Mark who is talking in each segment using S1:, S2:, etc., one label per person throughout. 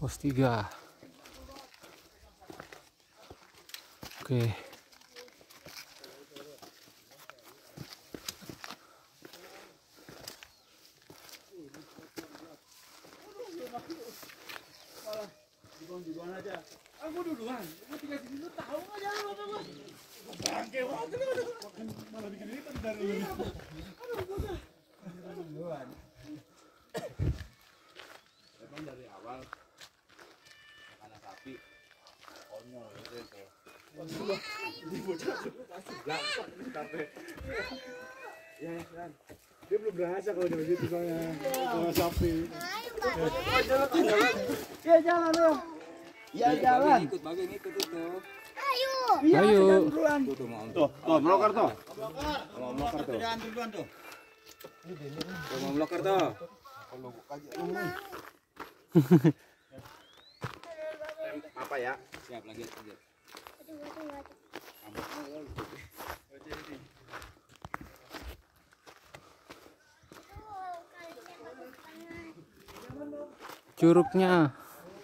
S1: Pos 3. Oke.
S2: Duluan aja. Aku duluan. Aku tinggal di sini tahu aja lu apa gua. Bangke banget. Malah bikin ini kan dari lu. Aduh, gua. Duluan. Emang dari awal karena sapi konyol itu. Ini bocah pasti belakang sampai. Ya, kan. Dia belum berasa kalau jadi gitu soalnya. Sama sapi. Ya jalan dong. Ya jalan.
S3: Ikut bagian ikut itu.
S4: Ayo.
S2: Iya,
S1: Ayo.
S3: Tuh mau.
S2: Tuh, melokar tuh.
S3: Mau melokar tuh.
S2: Jangan duluan tuh.
S3: Tuh mau melokar tuh.
S2: Apa ya?
S3: Siap lanjut lanjut.
S1: Curugnya.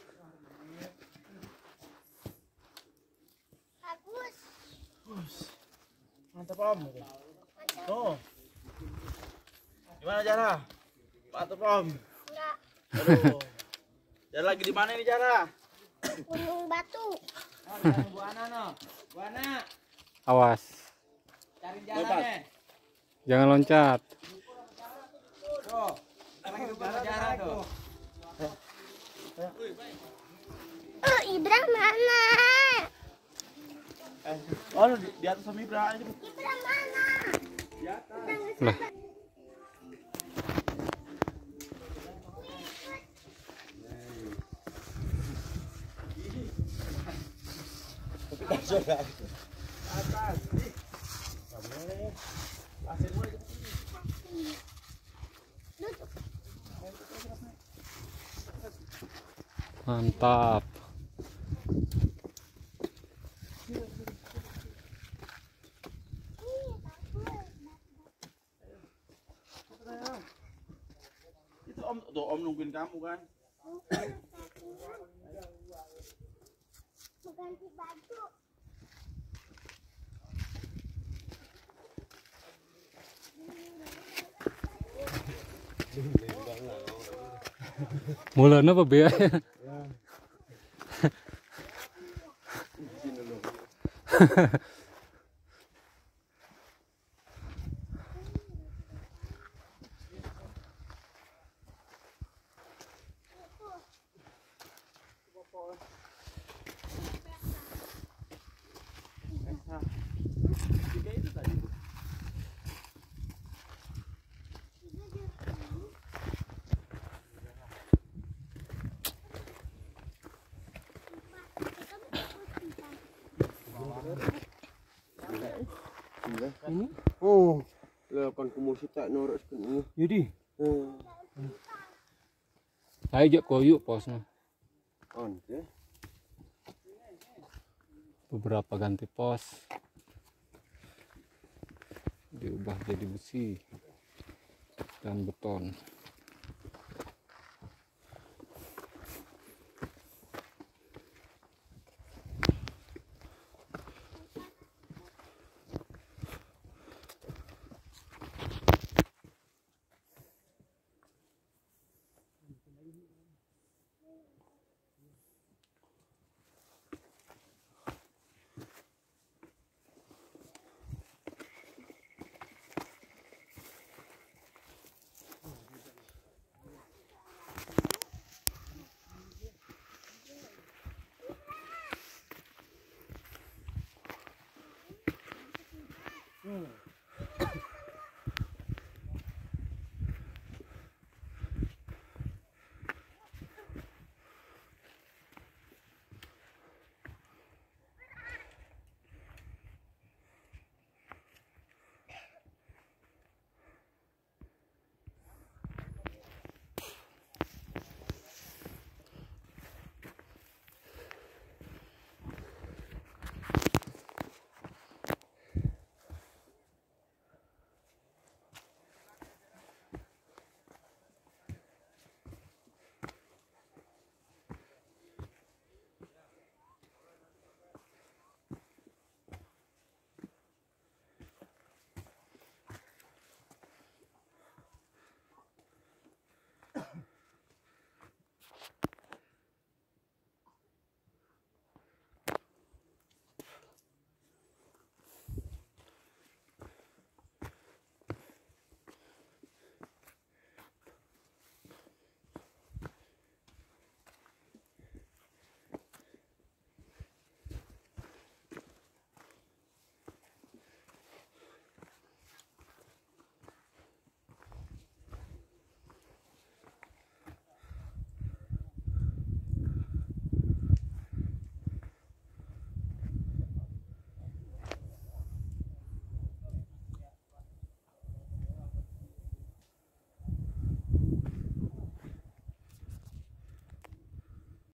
S4: Bagus.
S2: Mantap Om. Tuh. Gimana Jara? Mantap Om.
S4: Enggak.
S2: Aduh. Jara lagi di mana ini Jara?
S4: Gunung Batu.
S3: Bu Ana no. Bu Ana,
S1: Awas.
S3: cari jalannya.
S1: Jangan loncat.
S3: Tuh. Sekarang itu berjalan tuh.
S4: Oh, Ibra mana?
S2: Oh, di atas sama Ibra aja.
S4: Ibra mana?
S2: Di atas.
S1: Lah.
S2: Atas. Kamu. Pasir mulai ke sini.
S1: Mantap.
S2: Itu Om, tuh Om nungguin kamu kan.
S4: Mau ganti baju.
S1: Mulanya apa be?
S2: Tiga itu tadi.
S5: Oh, lah kan kumusik tak norok sepenuhnya.
S1: Yudi. Ayo jak koyuk posnya.
S5: On ya.
S1: Beberapa ganti pos. Diubah jadi besi dan beton.